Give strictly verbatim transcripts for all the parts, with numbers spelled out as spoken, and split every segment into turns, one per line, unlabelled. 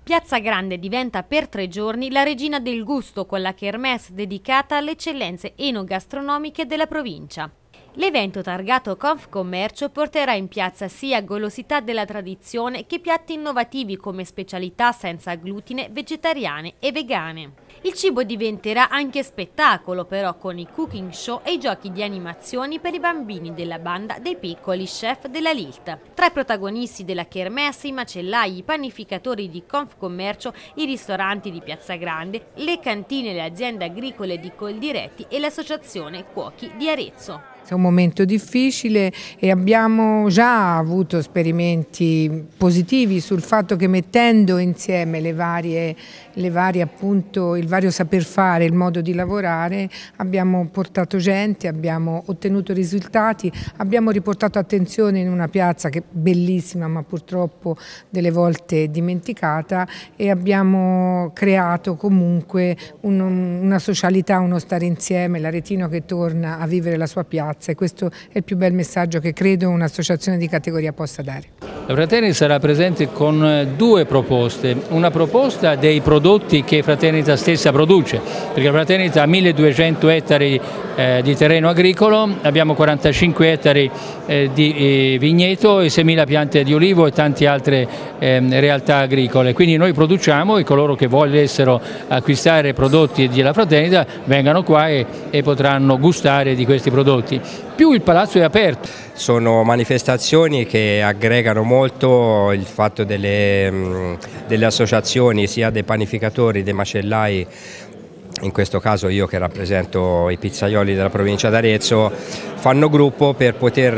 Piazza Grande diventa per tre giorni la regina del gusto con la kermesse dedicata alle eccellenze enogastronomiche della provincia. L'evento targato Confcommercio porterà in piazza sia golosità della tradizione che piatti innovativi come specialità senza glutine, vegetariane e vegane. Il cibo diventerà anche spettacolo però con i cooking show e i giochi di animazioni per i bambini della banda dei piccoli chef della L I L T. Tra i protagonisti della kermesse i macellai, i panificatori di Confcommercio, i ristoranti di Piazza Grande, le cantine e le aziende agricole di Coldiretti e l'associazione Cuochi di Arezzo.
È un momento difficile e abbiamo già avuto esperimenti positivi sul fatto che mettendo insieme le varie, le varie appunto, il vario saper fare, il modo di lavorare, abbiamo portato gente, abbiamo ottenuto risultati, abbiamo riportato attenzione in una piazza che è bellissima ma purtroppo delle volte dimenticata e abbiamo creato comunque un, una socialità, uno stare insieme, l'Aretino che torna a vivere la sua piazza. E questo è il più bel messaggio che credo un'associazione di categoria possa dare.
La Fraternita sarà presente con due proposte, una proposta dei prodotti che Fraternita stessa produce, perché la Fraternita ha milleduecento ettari eh, di terreno agricolo, abbiamo quarantacinque ettari eh, di eh, vigneto e seimila piante di olivo e tante altre eh, realtà agricole, quindi noi produciamo e coloro che volessero acquistare prodotti della Fraternita vengano qua e, e potranno gustare di questi prodotti. Più il palazzo è aperto.
Sono manifestazioni che aggregano molto il fatto delle, delle associazioni, sia dei panificatori, dei macellai, in questo caso io che rappresento i pizzaioli della provincia d'Arezzo, fanno gruppo per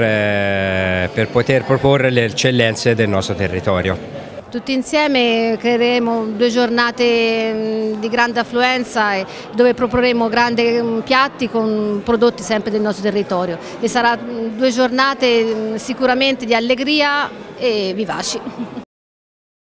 poter, per poter proporre le eccellenze del nostro territorio.
Tutti insieme creeremo due giornate di grande affluenza dove proporremo grandi piatti con prodotti sempre del nostro territorio e sarà due giornate sicuramente di allegria e vivaci.